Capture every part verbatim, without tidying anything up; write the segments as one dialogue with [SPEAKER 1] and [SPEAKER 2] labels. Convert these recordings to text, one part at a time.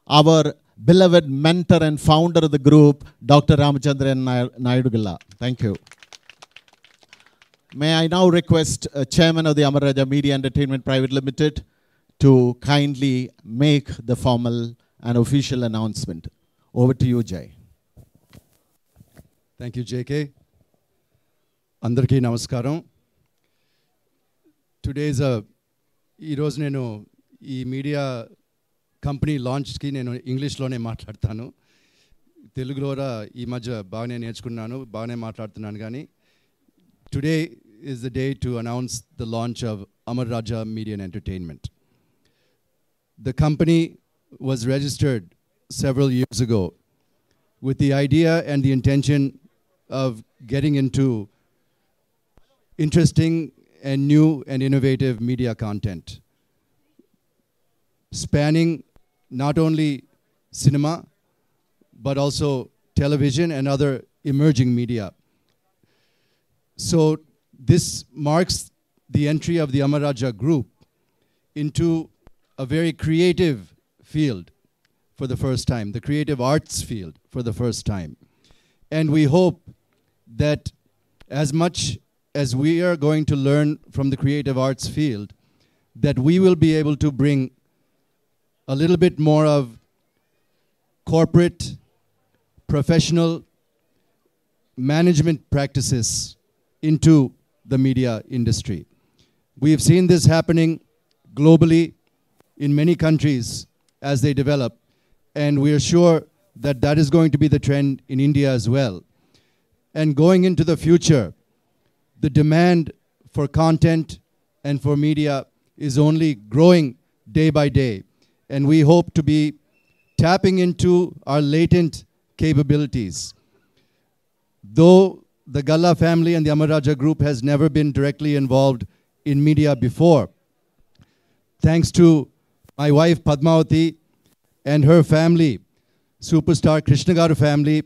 [SPEAKER 1] our beloved mentor and founder of the group, Doctor Ramachandran Naidu Gilla. Thank you. May I now request uh, Chairman of the Amar Raja Media Entertainment Private Limited to kindly make the formal and official announcement. Over to you, Jay.
[SPEAKER 2] Thank you, J K. Andarki namaskaram. Today is a ee roju nenu ee media company launch ki nenu English lone maatladtanu. Telugulo ra ee madhya baane nerchukunnanu, baane maatladutunnanu gaani. Today is the day to announce the launch of Amar Raja Media and Entertainment. The company was registered several years ago with the idea and the intention of getting into interesting and new and innovative media content, spanning not only cinema, but also television and other emerging media. So this marks the entry of the Amar Raja Group into a very creative field for the first time, the creative arts field for the first time. And we hope that as much as we are going to learn from the creative arts field, that we will be able to bring a little bit more of corporate, professional management practices into the media industry. We have seen this happening globally in many countries as they develop, and we are sure that that is going to be the trend in India as well. And going into the future, the demand for content and for media is only growing day by day. And we hope to be tapping into our latent capabilities. Though the Galla family and the Amar Raja Group has never been directly involved in media before, thanks to my wife Padmavati and her family, superstar Krishna Garu family,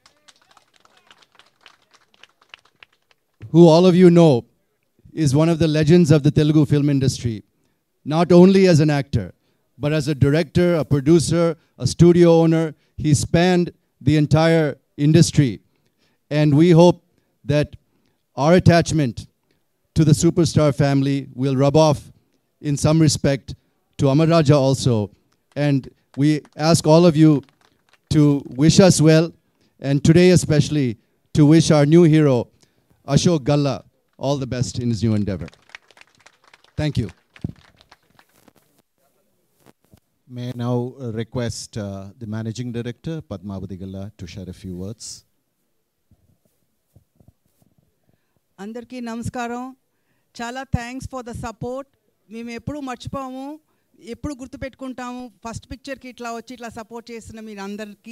[SPEAKER 2] who all of you know is one of the legends of the Telugu film industry, not only as an actor, but as a director, a producer, a studio owner. He spanned the entire industry. And we hope that our attachment to the superstar family will rub off in some respect to Amar Raja also. And we ask all of you to wish us well, and today especially to wish our new hero, Ashok Galla, all the best in his new endeavor. Thank you.
[SPEAKER 1] May I now uh, request uh, the Managing Director, Padmavati Galla, to share a few words.
[SPEAKER 3] Andarki namaskaram. Chala thanks for the support. మేము ఎప్పుడు మర్చిపోము, ఎప్పుడు గుర్తుపెట్టుకుంటాము. First పిక్చర్కి ఇట్లా వచ్చి ఇట్లా support చేసిన మీరు అందరికీ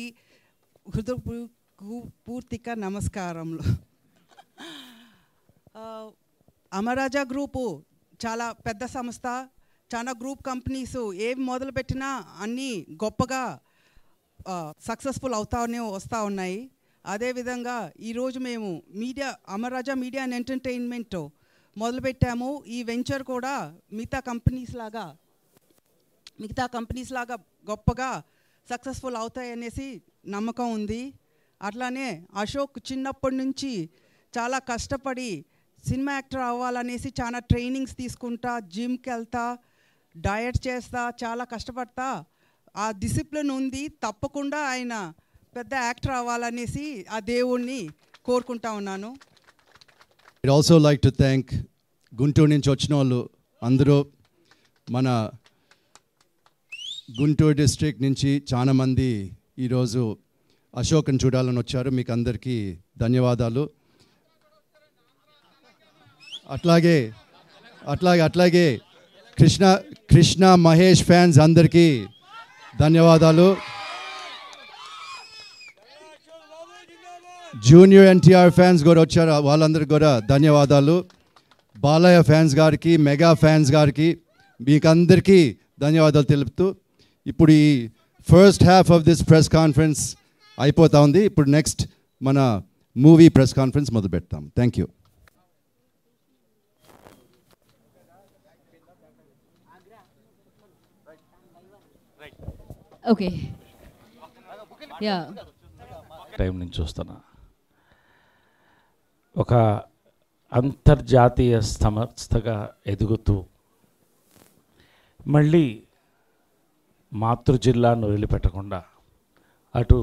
[SPEAKER 3] హృదయపూర్తిక నమస్కారములు. అమర్ రాజా గ్రూపు చాలా పెద్ద సంస్థ, చాలా గ్రూప్ కంపెనీస్ ఏవి మొదలుపెట్టినా అన్నీ గొప్పగా సక్సెస్ఫుల్ అవుతానే వస్తూ ఉన్నాయి. అదేవిధంగా ఈరోజు మేము media Amar Raja media and entertainment మొదలుపెట్టాము. ఈ వెంచర్ కూడా మిగతా కంపెనీస్ లాగా మిగతా కంపెనీస్ లాగా గొప్పగా సక్సెస్ఫుల్ అవుతాయనేసి నమ్మకం ఉంది. అట్లానే అశోక్ చిన్నప్పటి నుంచి చాలా కష్టపడి సినిమా యాక్టర్ అవ్వాలనేసి చాలా ట్రైనింగ్స్ తీసుకుంటా, జిమ్కి వెళ్తా, డయట్ చేస్తా, చాలా కష్టపడతా ఆ డిసిప్లిన్ ఉంది. తప్పకుండా ఆయన పెద్ద యాక్టర్ అవ్వాలనేసి ఆ దేవుణ్ణి కోరుకుంటా ఉన్నాను.
[SPEAKER 2] I'd also like to thank Guntur నుంచి వచ్చిన వాళ్ళు అందరూ, మన గుంటూరు డిస్ట్రిక్ట్ నుంచి చాలా మంది ఈరోజు అశోక్ని చూడాలని వచ్చారు. మీకు అందరికీ ధన్యవాదాలు. అట్లాగే అట్లాగే అట్లాగే కృష్ణ కృష్ణ మహేష్ ఫ్యాన్స్ అందరికీ ధన్యవాదాలు. జూనియర్ ఎన్టీఆర్ ఫ్యాన్స్ కూడా వచ్చారు, వాళ్ళందరికీ కూడా ధన్యవాదాలు. బాలయ్య ఫ్యాన్స్ గారికి, మెగా ఫ్యాన్స్ గారికి, మీకు అందరికీ ధన్యవాదాలు తెలుపుతూ ఇప్పుడు ఈ first half of this press conference అయిపోతా ఉంది. ఇప్పుడు నెక్స్ట్ మన మూవీ ప్రెస్ కాన్ఫరెన్స్ మొదలు పెడతాం. Thank you.
[SPEAKER 4] Okay yeah
[SPEAKER 5] time నుంచి చూస్తున్నా ఒక అంతర్జాతీయ సంస్థగా ఎదుగుతూ మళ్ళీ మాతృ జిల్లాను వదిలిపెట్టకుండా అటు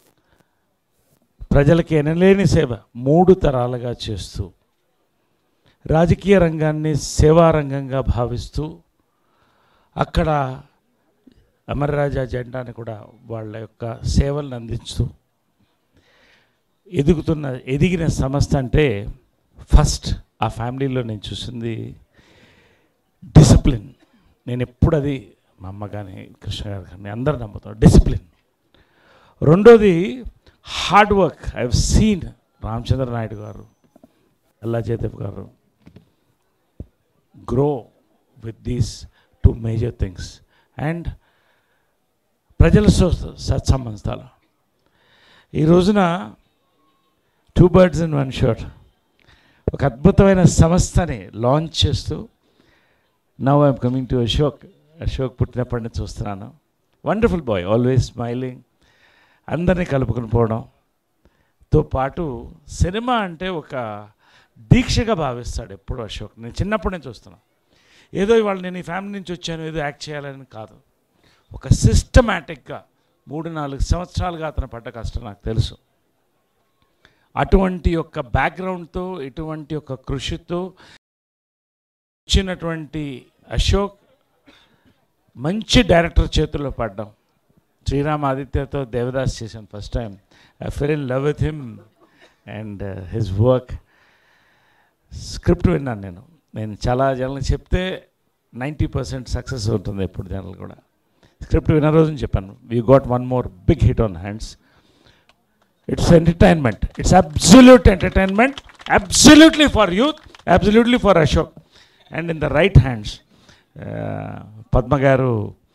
[SPEAKER 5] ప్రజలకి ఎనలేని సేవ మూడు తరాలుగా చేస్తూ రాజకీయ రంగాన్ని సేవారంగంగా భావిస్తూ అక్కడ అమరరాజా జెండాని కూడా వాళ్ళ యొక్క సేవలను అందించుతూ ఎదుగుతున్న ఎదిగిన సంస్థ అంటే ఫస్ట్ ఆ ఫ్యామిలీలో నేను చూసింది డిసిప్లిన్. నేను ఎప్పుడు అది మా అమ్మ కానీ కృష్ణ గారు కానీ అందరూ నమ్ముతాను డిసిప్లిన్. రెండోది hard work. I have seen Ramachandra Naidu గారు, అల్లా జయదేవ్ గారు grow with these two major things. And ప్రజల సత్సంబంధాలు. ఈ రోజున two birds in one shot ఒక అద్భుతమైన సంస్థని లాంచ్ చేస్తూ now I'm coming to Ashok. Ashok పుట్టినప్పటి నుంచి చూస్తున్నాను. వండర్ఫుల్ బాయ్, ఆల్వేస్ స్మైలింగ్, అందరినీ కలుపుకొని పోవడంతో పాటు సినిమా అంటే ఒక దీక్షగా భావిస్తాడు ఎప్పుడు అశోక్. నేను చిన్నప్పటి నుంచి చూస్తున్నాను. ఏదో ఇవాళ నేను ఈ ఫ్యామిలీ నుంచి వచ్చాను ఏదో యాక్ట్ చేయాలని కాదు, ఒక సిస్టమేటిక్గా మూడు నాలుగు సంవత్సరాలుగా అతను పడ్డ కష్టం నాకు తెలుసు. అటువంటి యొక్క బ్యాక్గ్రౌండ్తో ఇటువంటి యొక్క కృషితో వచ్చినటువంటి అశోక్ మంచి డైరెక్టర్ చేతుల్లో పడ్డాం. శ్రీరామ్ ఆదిత్యతో దేవదాస్ చేశాను first time. I fell in love with him and his work. Script విన్నాను నేను. నేను చాలా జనాలు చెప్తే నైంటీ పర్సెంట్ సక్సెస్ ఉంటుంది ఎప్పుడు జనాలు కూడా. స్క్రిప్ట్ విన్న రోజుని చెప్పాను we got one more big hit on hands. It's entertainment, it's absolute entertainment, absolutely for youth, absolutely for Ashok and in the right hands. Padma గారు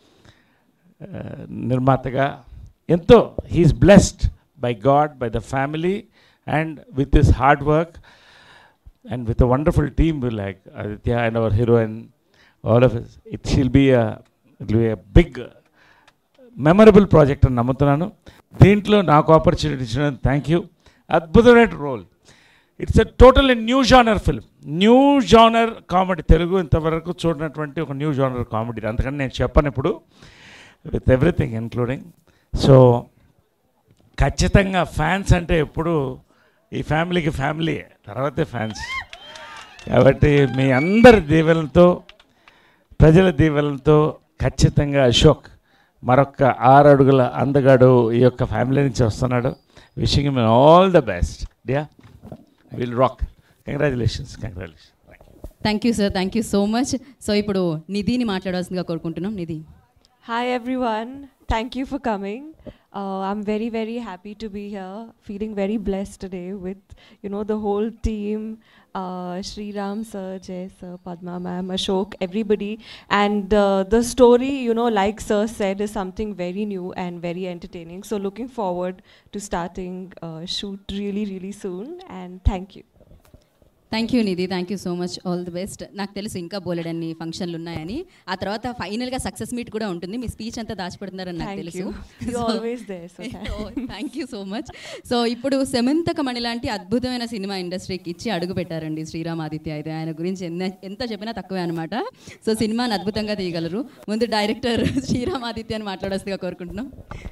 [SPEAKER 5] నిర్మాతగా ఎంతో he's blessed by God, by the family and with his hard work and with a wonderful team we like Aditya and our heroine, all of us. It shall be a, it will be a big memorable project అని నమ్ముతున్నాను. దీంట్లో నాకు opportunity ఇచ్చినందుకు thank you. అద్భుతమైన role. It's a total new genre film, new genre comedy. Telugu ఇంతవరకు చూడనటువంటి ఒక new genre comedy. అందుకని నేను చెప్పను ఇప్పుడు, విత్ ఎవ్రీథింగ్ ఇన్క్లూడింగ్. సో ఖచ్చితంగా ఫ్యాన్స్ అంటే ఎప్పుడు ఈ ఫ్యామిలీకి ఫ్యామిలీ తర్వాతే ఫ్యాన్స్. కాబట్టి మీ అందరి దీవెనలతో, ప్రజల దీవెనలతో ఖచ్చితంగా అశోక్ మరొక ఆరు అడుగుల అందగాడు ఈ యొక్క ఫ్యామిలీ నుంచి వస్తున్నాడు. Wishing him all the best. డియా will rock. Congratulations. Congratulations.
[SPEAKER 4] Thank you sir, thank you so much. So ఇప్పుడు నిధిని మాట్లాడాల్సిందిగా కోరుకుంటున్నాం. Nidhi.
[SPEAKER 6] Hi everyone, thank you for coming. Uh, I'm very very happy to be here, feeling very blessed today with, you know, the whole team, uh, Sriram sir, Jay sir, Padma ma'am, Ashok, everybody. And uh, the story, you know, like sir said, is something very new and very entertaining. So looking forward to starting uh, shoot really really soon, and thank you.
[SPEAKER 4] Thank you Nidhi, thank you so much, all the best. నాకు తెలుసు ఇంకా బోలెడన్ని ఫంక్షన్లు ఉన్నాయని. ఆ తర్వాత ఫైనల్గా success meet కూడా ఉంటుంది. మీ స్పీచ్ అంతా దాచిపెడుతున్నారని నాకు తెలుసు. Thank you so much. So ఇప్పుడు సెమంతకమణి లాంటి అద్భుతమైన సినిమా ఇండస్ట్రీకి ఇచ్చి అడుగు పెట్టారండి శ్రీరామ్ ఆదిత్య. అయితే ఆయన గురించి ఎన్న ఎంత చెప్పినా తక్కువే అనమాట. సో సినిమాని అద్భుతంగా తీయగలరు. ముందు డైరెక్టర్ శ్రీరామ్ ఆదిత్య అని మాట్లాడాల్సిందిగా కోరుకుంటున్నాం.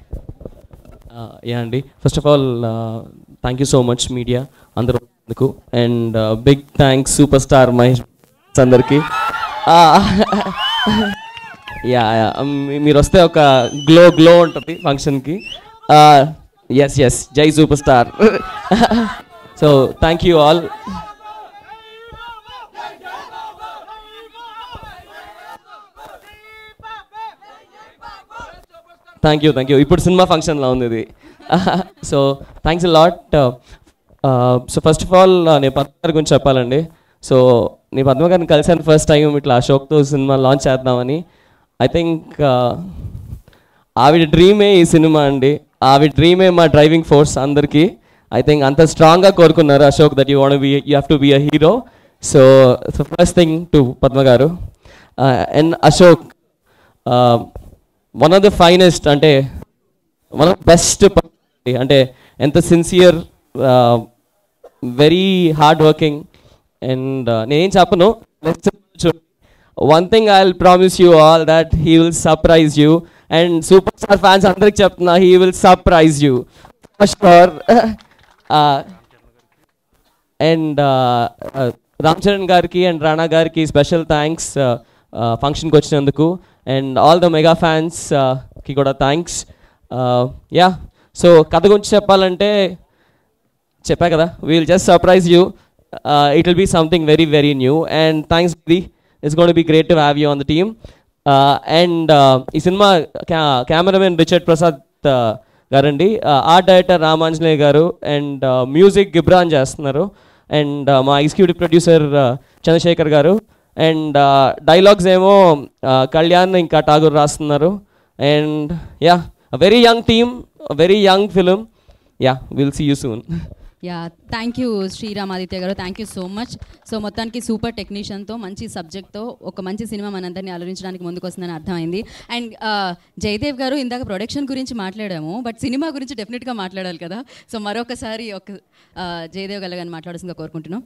[SPEAKER 7] యా అండి, first of all thank you so much media అందరూ. And big thanks super star Mahesh అందరికి. యా మీరు వస్తే ఒక గ్లో గ్లో ఉంటుంది ఫంక్షన్కి. ఎస్ ఎస్ జై super star. So thank you all. Thank you thank you. ఇప్పుడు సినిమా ఫంక్షన్లో ఉంది ఇది. So thanks a lot. So first of all నేను పద్మ గారి గురించి చెప్పాలండి. సో నేను పద్మ గారిని కలిసాను ఫస్ట్ టైం ఇట్లా అశోక్తో సినిమా లాంచ్ చేద్దామని. ఐ థింక్ ఆవిడ డ్రీమే ఈ సినిమా అండి. ఆవిడ డ్రీమే మా డ్రైవింగ్ ఫోర్స్ అందరికీ. ఐ థింక్ అంత స్ట్రాంగ్గా కోరుకున్నారు Ashok that you want be you have to be a hero. So first thing to Padma గారు. And Ashok, one of the finest, అంటే వన్ ఆఫ్ బెస్ట్, అంటే ఎంత sincere, very hard working. And నేనేం చెప్పను, one thing I will promise you all that he will surprise you. And super star fans అందరికి చెప్తున్నా, he will surprise you for sure. And Ram Charan గారికి and Rana గారికి special thanks ఫంక్షన్కి వచ్చినందుకు. And all the mega ఫ్యాన్స్కి కూడా థ్యాంక్స్. యా, సో కథ గురించి చెప్పాలంటే చెప్పా కదా, we will just surprise you. It will be something very very new. And thanks the, it's gonna be great to have you on the team. And ఈ cinema cameraman Richard Prasad గారండి, art director Ramanjaneya గారు, and music Ghibran చేస్తున్నారు, and మా executive producer Chandrasekhar గారు, and dialogues ఏమో కళ్యాణ్ ఇంకా ఠాగూర్ రాస్తున్నారు. And yeah, very young team, very young film. Yeah, will see you soon.
[SPEAKER 4] Yeah, thank you Sriram Aditya గారు, thank you so much. So మొత్తానికి సూపర్ టెక్నీషియన్తో మంచి సబ్జెక్ట్తో ఒక మంచి సినిమా మనందరినీ అలరించడానికి ముందుకు వస్తుందని అర్థమైంది. అండ్ జయదేవ్ గారు, ఇందాక ప్రొడక్షన్ గురించి మాట్లాడాము, బట్ సినిమా గురించి డెఫినెట్గా మాట్లాడాలి కదా. సో మరొకసారి ఒక జయదేవ్ గారు కానీ మాట్లాడాల్సిందిగా కోరుకుంటున్నాం.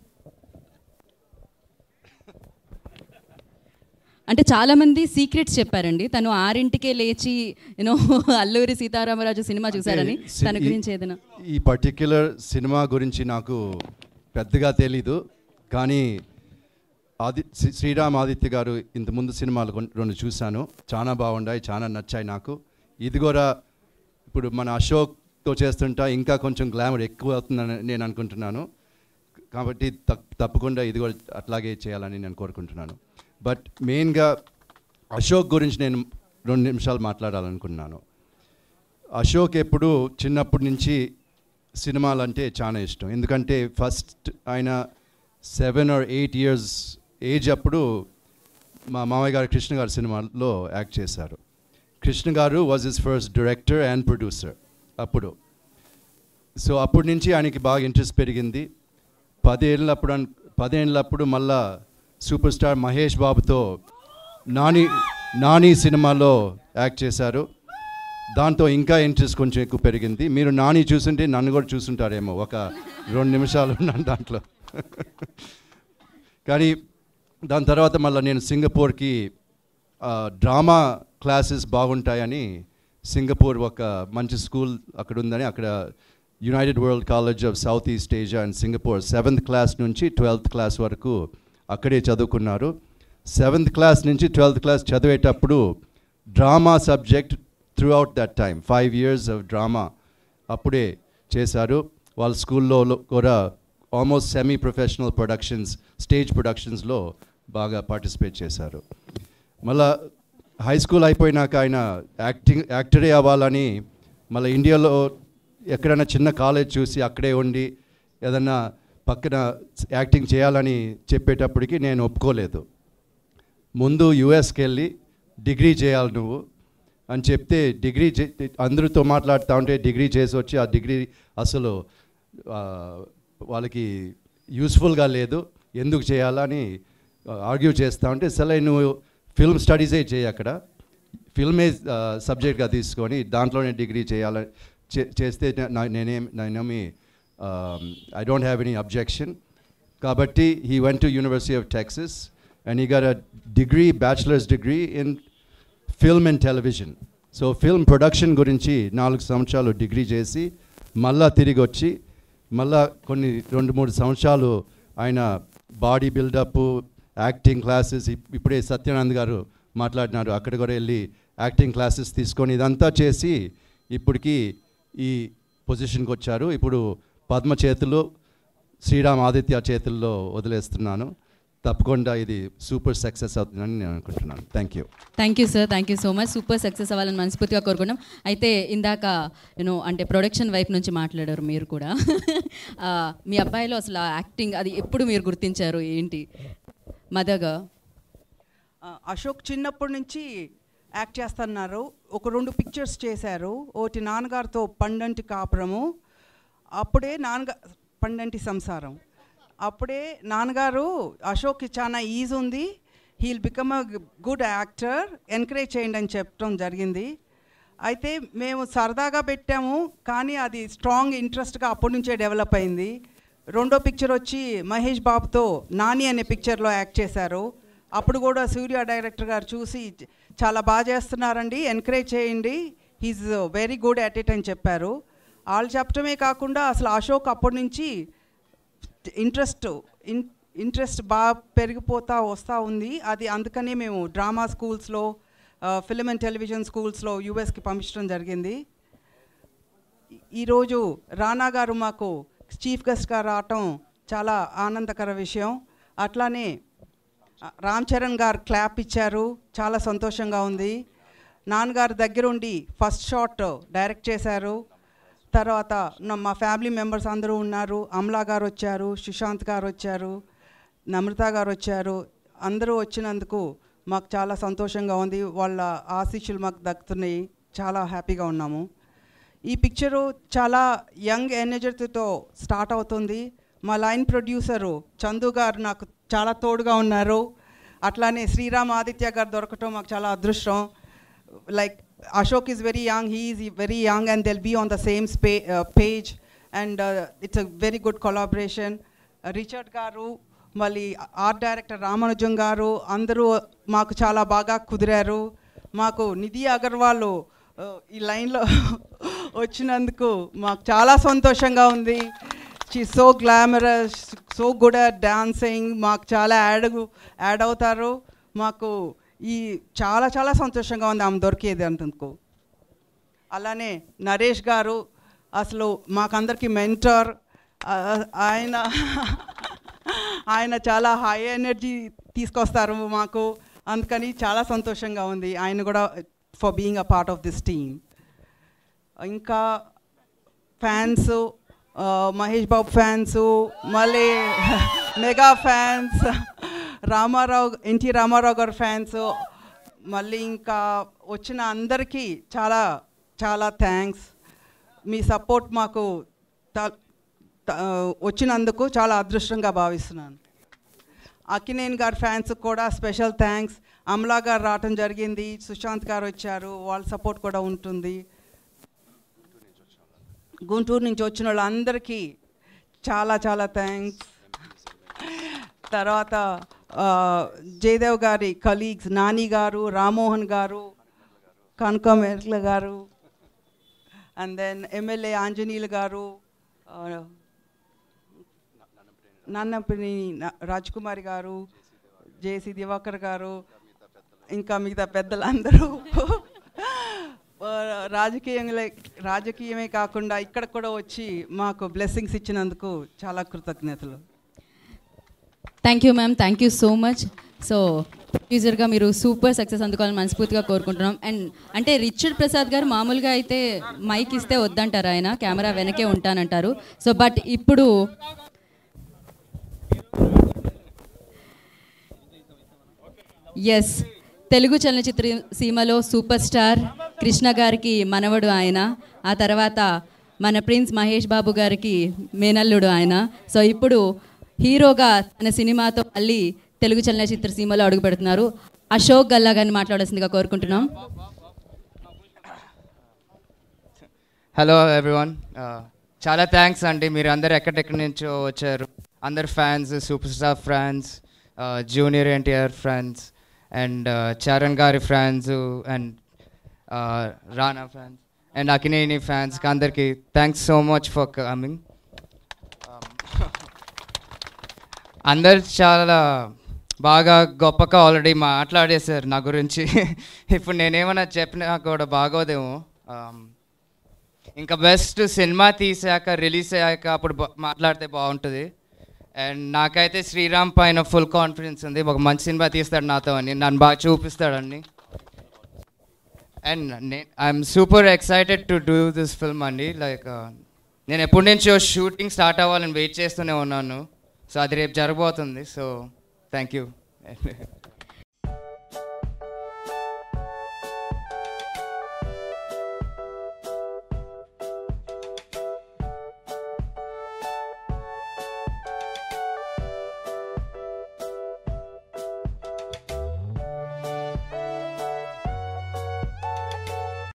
[SPEAKER 4] అంటే చాలామంది సీక్రెట్స్ చెప్పారండి, తను ఆరింటికే లేచి యూనో అల్లూరి సీతారామరాజు సినిమా చూసారని, తన గురించి ఏదైనా?
[SPEAKER 2] ఈ పర్టిక్యులర్ సినిమా గురించి నాకు పెద్దగా తెలీదు, కానీ ఆది శ్రీరామ్ ఆదిత్య గారు ఇంతకుముందు సినిమాలు రెండు చూశాను, చాలా బాగున్నాయి, చాలా నచ్చాయి నాకు. ఇది కూడా ఇప్పుడు మన అశోక్తో చేస్తుంటా ఇంకా కొంచెం గ్లామర్ ఎక్కువ అవుతుందని నేను అనుకుంటున్నాను. కాబట్టి తప్పకుండా ఇది కూడా అట్లాగే చేయాలని నేను కోరుకుంటున్నాను. బట్ మెయిన్గా అశోక్ గురించి నేను రెండు నిమిషాలు మాట్లాడాలనుకున్నాను. అశోక్ ఎప్పుడు చిన్నప్పటి నుంచి సినిమాలు అంటే చాలా ఇష్టం, ఎందుకంటే ఫస్ట్ ఆయన seven or eight years age అప్పుడు మా మామయ్య గారు కృష్ణ గారు సినిమాలో యాక్ట్ చేశారు. కృష్ణ గారు was his first director and producer అప్పుడు. సో అప్పటి నుంచి ఆయనకి బాగా ఇంట్రెస్ట్ పెరిగింది. పదేళ్ళప్పుడు పదేళ్ళప్పుడు మళ్ళా సూపర్ స్టార్ మహేష్ బాబుతో నాని నాని సినిమాలో యాక్ట్ చేశారు. దాంతో ఇంకా ఇంట్రెస్ట్ కొంచెం ఎక్కువ పెరిగింది. మీరు నాని చూస్తుంటే నన్ను కూడా చూస్తుంటారేమో ఒక రెండు నిమిషాలు ఉన్నాను దాంట్లో. కానీ దాని తర్వాత మళ్ళీ నేను సింగపూర్కి డ్రామా క్లాసెస్ బాగుంటాయని, సింగపూర్ ఒక మంచి స్కూల్ అక్కడ ఉందని, అక్కడ united world college of south east Asia and Singapore seventh class నుంచి ట్వెల్త్ క్లాస్ వరకు అక్కడే చదువుకున్నారు. సెవెంత్ క్లాస్ నుంచి ట్వెల్త్ క్లాస్ చదివేటప్పుడు drama subject throughout that time five years of drama అప్పుడే చేశారు. వాళ్ళ స్కూల్లో కూడా almost semi professional productions, stage ప్రొడక్షన్స్లో బాగా పార్టిసిపేట్ చేశారు. మళ్ళా హై స్కూల్ అయిపోయినాక ఆయన యాక్టింగ్ యాక్టరే అవ్వాలని మళ్ళీ ఇండియాలో ఎక్కడైనా చిన్న కాలేజ్ చూసి అక్కడే ఉండి ఏదన్నా పక్కన యాక్టింగ్ చేయాలని చెప్పేటప్పటికి నేను ఒప్పుకోలేదు. ముందు యుఎస్కి వెళ్ళి డిగ్రీ చేయాలి నువ్వు అని చెప్తే, డిగ్రీ అందరితో మాట్లాడుతూ ఉంటే డిగ్రీ చేసి వచ్చి ఆ డిగ్రీ అసలు వాళ్ళకి యూస్ఫుల్గా లేదు, ఎందుకు చేయాలని ఆర్గ్యూ చేస్తూ ఉంటే, సరే నువ్వు ఫిల్మ్ స్టడీసే చేయి, అక్కడ ఫిల్మే సబ్జెక్ట్గా తీసుకొని దాంట్లోనే డిగ్రీ చేయాలని చేస్తే నేనేం నేనేమి I don't have any objection. కాబట్టి he went to university of Texas and he got a degree, bachelor's degree in film and television. So film production గురించి నాలుగు సంవత్సరాలు డిగ్రీ చేసి మళ్ళా తిరిగి వచ్చి మళ్ళా కొన్ని రెండు మూడు సంవత్సరాలు ఆయన బాడీ బిల్డప్, యాక్టింగ్ క్లాసెస్, ఇప్పుడే సత్యానంద్ గారు మాట్లాడినారు, అక్కడ కూడా వెళ్ళి యాక్టింగ్ క్లాసెస్ తీసుకొని ఇదంతా చేసి ఇప్పటికి ఈ పొజిషన్కి వచ్చారు. ఇప్పుడు పద్మ చేతులు, శ్రీరామ్ ఆదిత్య చేతుల్లో వదిలేస్తున్నాను. తప్పకుండా ఇది సూపర్ సక్సెస్ అవుతుందని నేను అనుకుంటున్నాను. Thank you.
[SPEAKER 4] Thank you sir, thank you so much. Super success అవ్వాలని మనస్ఫూర్తిగా కోరుకున్నాం. అయితే ఇందాక యూనో అంటే ప్రొడక్షన్ వైపు నుంచి మాట్లాడారు మీరు కూడా. మీ అబ్బాయిలో అసలు యాక్టింగ్ అది ఎప్పుడు మీరు గుర్తించారు ఏంటి? మదగా
[SPEAKER 3] అశోక్ చిన్నప్పటి నుంచి యాక్ట్ చేస్తున్నారు. ఒక రెండు పిక్చర్స్ చేశారు. ఒకటి నాన్నగారితో పండంటి కాపురము, అప్పుడే నాన్నగా పండంటి సంసారం. అప్పుడే నాన్నగారు అశోక్కి చాలా ఈజ్ ఉంది, he'll become a good actor, encourage చేయండి అని చెప్పడం జరిగింది. అయితే మేము సరదాగా పెట్టాము, కానీ అది స్ట్రాంగ్ ఇంట్రెస్ట్గా అప్పటి నుంచే డెవలప్ అయింది. రెండో పిక్చర్ వచ్చి మహేష్ బాబుతో నాని అనే పిక్చర్లో యాక్ట్ చేశారు. అప్పుడు కూడా సూర్య డైరెక్టర్ గారు చూసి చాలా బాగా చేస్తున్నారండి, ఎంకరేజ్ చేయండి, he is very good at it అని చెప్పారు. వాళ్ళు చెప్పడమే కాకుండా అసలు అశోక్ అప్పటి నుంచి ఇంట్రెస్ట్ ఇన్ ఇంట్రెస్ట్ బాగా పెరిగిపోతూ వస్తూ ఉంది. అది అందుకనే మేము డ్రామా స్కూల్స్లో, ఫిల్మ్ అండ్ టెలివిజన్ స్కూల్స్లో యూఎస్కి పంపించడం జరిగింది. ఈరోజు రానా గారు మాకు చీఫ్ గెస్ట్గా రావటం చాలా ఆనందకర విషయం. అట్లానే రామ్ చరణ్ గారు క్లాప్ ఇచ్చారు, చాలా సంతోషంగా ఉంది. నాన్నగారు దగ్గరుండి ఫస్ట్ షాట్ డైరెక్ట్ చేశారు. తర్వాత మా ఫ్యామిలీ మెంబర్స్ అందరూ ఉన్నారు. అమలా గారు వచ్చారు, సుశాంత్ గారు వచ్చారు, నమ్రత గారు వచ్చారు. అందరూ వచ్చినందుకు మాకు చాలా సంతోషంగా ఉంది. వాళ్ళ ఆశీస్సులు మాకు దక్కుతున్నాయి, చాలా హ్యాపీగా ఉన్నాము. ఈ పిక్చరు చాలా యంగ్ ఎనర్జీతో స్టార్ట్ అవుతుంది. మా లైన్ ప్రొడ్యూసరు చందు గారు నాకు చాలా తోడుగా ఉన్నారు. అట్లానే శ్రీరామ్ ఆదిత్య గారు దొరకటం మాకు చాలా అదృష్టం. Like Ashok is very young, he is very young, and they'll be on the same spa- uh, page, and uh, it's a very good collaboration. Uh, Richard Garu, మళ్ళీ ఆర్ట్ డైరెక్టర్ రామానుజం గారు అందరూ మాకు చాలా బాగా కుదిరారు. మాకు నిధి అగర్వాల్ ఈ లైన్లో వచ్చినందుకు మాకు చాలా సంతోషంగా ఉంది. She so glamorous, so good at dancing, మాకు చాలా యాడ్ యాడ్ అవుతారు. మాకు ఈ చాలా చాలా సంతోషంగా ఉంది ఆమె దొరికేది అందుకు. అలానే నరేష్ గారు అసలు మాకందరికీ మెంటర్. ఆయన ఆయన చాలా హై ఎనర్జీ తీసుకొస్తారు మాకు, అందుకని చాలా సంతోషంగా ఉంది ఆయన కూడా for being a part of this team. ఇంకా ఫ్యాన్స్, మహేష్ బాబు ఫ్యాన్స్, మళ్ళీ మెగా ఫ్యాన్స్, రామారావు ఎన్టీ రామారావు గారు ఫ్యాన్స్, మళ్ళీ ఇంకా వచ్చిన అందరికీ చాలా చాలా థ్యాంక్స్. మీ సపోర్ట్ మాకు వచ్చినందుకు చాలా అదృష్టంగా భావిస్తున్నాను. అక్కినేని గారి ఫ్యాన్స్ కూడా స్పెషల్ థ్యాంక్స్. అమలా గారు రావటం జరిగింది, సుశాంత్ గారు వచ్చారు, వాళ్ళ సపోర్ట్ కూడా ఉంటుంది. గుంటూరు నుంచి వచ్చిన వాళ్ళందరికీ చాలా చాలా థ్యాంక్స్. తర్వాత జయదేవ్ గారి కలీగ్స్ నాని గారు, రామ్మోహన్ గారు, కనకమెర్ల గారు, అండ్ దెన్ ఎమ్మెల్యే ఆంజనీయులు గారు, నన్నపని రాజ్ కుమారి గారు, జేసీ దివాకర్ గారు, ఇంకా మిగతా పెద్దలందరూ రాజకీయంలో రాజకీయమే కాకుండా ఇక్కడ కూడా వచ్చి మాకు బ్లెస్సింగ్స్ ఇచ్చినందుకు చాలా కృతజ్ఞతలు.
[SPEAKER 4] Thank you ma'am, thank you so much. So ప్రొడ్యూసర్గా మీరు సూపర్ సక్సెస్ అందుకోవాలని మనస్ఫూర్తిగా కోరుకుంటున్నాం. అండ్ అంటే రిచర్డ్ ప్రసాద్ గారు మామూలుగా అయితే మైక్ ఇస్తే వద్దంటారు, ఆయన కెమెరా వెనకే ఉంటానంటారు. సో బట్ ఇప్పుడు ఎస్, తెలుగు చలనచిత్ర సీమలో సూపర్ స్టార్ కృష్ణ గారికి మనవడు ఆయన, ఆ తర్వాత మన ప్రిన్స్ మహేష్ బాబు గారికి మేనల్లుడు ఆయన. సో ఇప్పుడు హీరోగా తన సినిమాతో మళ్ళీ తెలుగు చలనచిత్ర సీమలో అడుగు పెడుతున్నారు. అశోక్ గల్లా గారిని మాట్లాడాల్సిందిగా కోరుకుంటున్నాం.
[SPEAKER 8] హలో ఎవ్రీవన్, చాలా థ్యాంక్స్ అండి. మీరు అందరు ఎక్కడెక్కడి నుంచో వచ్చారు, అందరు fans, super star fans, junior NTR fans, and Charan గారి fans, and Rana fans, and Akkineni fans, అందరికీ thanks so much for coming. అందరు చాలా బాగా గొప్పగా ఆల్రెడీ మాట్లాడేశారు నా గురించి. ఇప్పుడు నేనేమన్నా చెప్పినా కూడా బాగోదేమో. ఇంకా బెస్ట్ సినిమా తీసాక, రిలీజ్ అయ్యాక అప్పుడు మాట్లాడితే బాగుంటుంది. అండ్ నాకైతే శ్రీరామ్ పైన ఫుల్ కాన్ఫిడెన్స్ ఉంది, ఒక మంచి సినిమా తీస్తాడు నాతో అని, నన్ను బాగా చూపిస్తాడని. అండ్ నే I'm super excited to do this film అండి. లైక్ నేను ఎప్పటి నుంచో షూటింగ్ స్టార్ట్ అవ్వాలని వెయిట్ చేస్తూనే ఉన్నాను. సో అది రేపు జరగబోతుంది. So thank you.